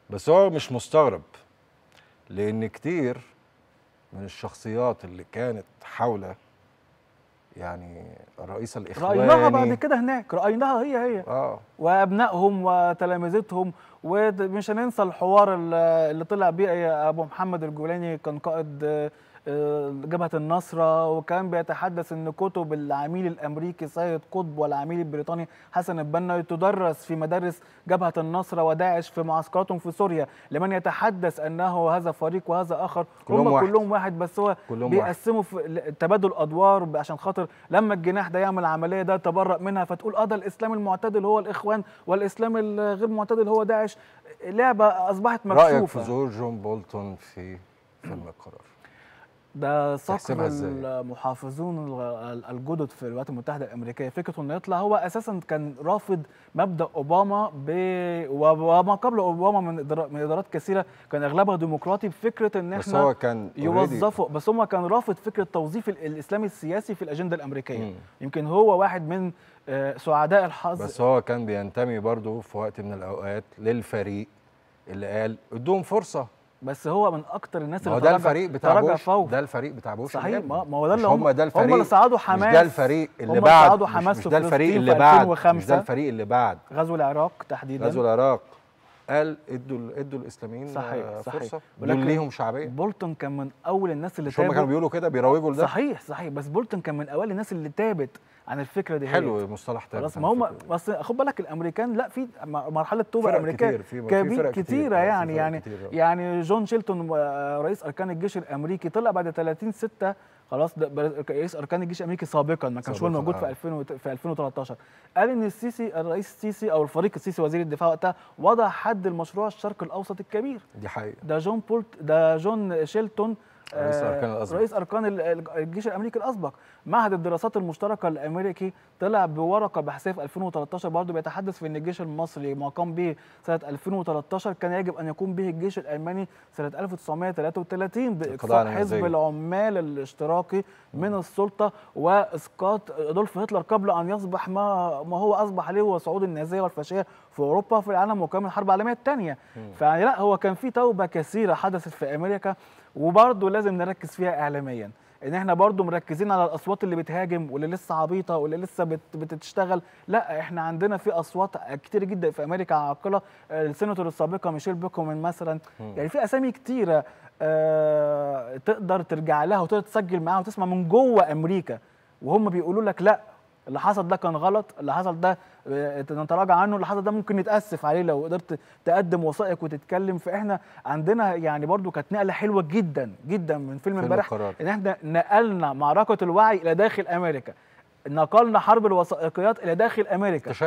بس هو مش مستغرب، لان كتير من الشخصيات اللي كانت حول يعني الرئيس رأيناها بعد الاخواني كده هناك، رأيناها هي وابنائهم وتلامذتهم. ومش هننسى الحوار اللي طلع بيه ابو محمد الجولاني، كان قائد جبهة النصرة، وكان بيتحدث ان كتب العميل الامريكي سيد قطب والعميل البريطاني حسن البنا تدرس في مدارس جبهة النصرة وداعش في معسكراتهم في سوريا، لمن يتحدث انه هذا فريق وهذا اخر، كلهم واحد، بس هو بيقسموا في تبادل ادوار عشان خاطر لما الجناح ده يعمل عملية ده تبرأ منها، فتقول ده الاسلام المعتدل هو الاخوان والاسلام الغير معتدل هو داعش. لعبة اصبحت مكشوفة. رأيك في ظهور جون بولتون في فيلم القرار؟ ده صقر المحافظون الجدد في الولايات المتحده الامريكيه، فكره انه يطلع. هو اساسا كان رافض مبدا اوباما وما قبل اوباما من ادارات كثيره كان اغلبها ديمقراطي، بفكره ان احنا هو كان يوظفوا، بس هم كان رافض فكره توظيف الاسلام السياسي في الاجنده الامريكيه. يمكن هو واحد من سعداء الحظ، بس هو كان بينتمي برضه في وقت من الاوقات للفريق اللي قال ادوهم فرصه. بس هو من اكتر الناس اللي ده الفريق بتاع بوش، ده الفريق بتاع بوش. صحيح، ما هو ده اللي هم اللي صعدوا حماس، مش ده الفريق اللي بعد، مش ده الفريق اللي بعد، مش ده الفريق اللي بعد غزو العراق تحديدا. غزو العراق قال ادوا الاسلاميين فرصه، دول ليهم شعبيه. بولتون كان من اول الناس اللي مش هم كانوا بيقولوا كده، بيروجوا لده. صحيح، بس بولتون كان من اوائل الناس اللي تابت عن الفكره دي. حلو مصطلح تابت. خلاص، ما هم بس خد بالك الامريكان لا، في مرحله توبه الامريكان كتيره يعني جون شيلتون رئيس اركان الجيش الامريكي طلع بعد 30/6 خلاص، رئيس اركان الجيش الامريكي سابقا، ما كانش هو موجود في 2013. قال ان الرئيس السيسي او الفريق السيسي وزير الدفاع وقتها وضع حد المشروع الشرق الاوسط الكبير. دي حقيقه. ده جون شيلتون رئيس أركان الجيش الأمريكي الأسبق. معهد الدراسات المشتركة الأمريكي طلع بورقة بحثية في 2013 برضه بيتحدث في أن الجيش المصري ما قام به سنة 2013 كان يجب أن يقوم به الجيش الألماني سنة 1933 بإقصاء حزب العمال الاشتراكي من السلطة وإسقاط أدولف هتلر قبل أن يصبح ما هو أصبح عليه، هو صعود النازية والفاشية في أوروبا في العالم وكمان الحرب العالمية الثانية. فلا، هو كان في توبة كثيرة حدثت في أمريكا، وبرضه لازم نركز فيها اعلاميا، ان احنا برضه مركزين على الاصوات اللي بتهاجم واللي لسه عبيطه واللي لسه بتشتغل. لا، احنا عندنا في اصوات كتير جدا في امريكا عاقله، السيناتور السابقه ميشيل بيكومن مثلا، يعني في اسامي كتيره تقدر ترجع لها وتقدر تسجل معاها وتسمع من جوه امريكا وهم بيقولوا لك لا، اللي حصل ده كان غلط، اللي حصل ده نتراجع عنه، اللي حصل ده ممكن نتأسف عليه لو قدرت تقدم وثائق وتتكلم. فاحنا عندنا يعني برضو كانت نقله حلوه جدا جدا من فيلم امبارح، ان احنا نقلنا معركه الوعي الى داخل امريكا، نقلنا حرب الوثائقيات الى داخل امريكا.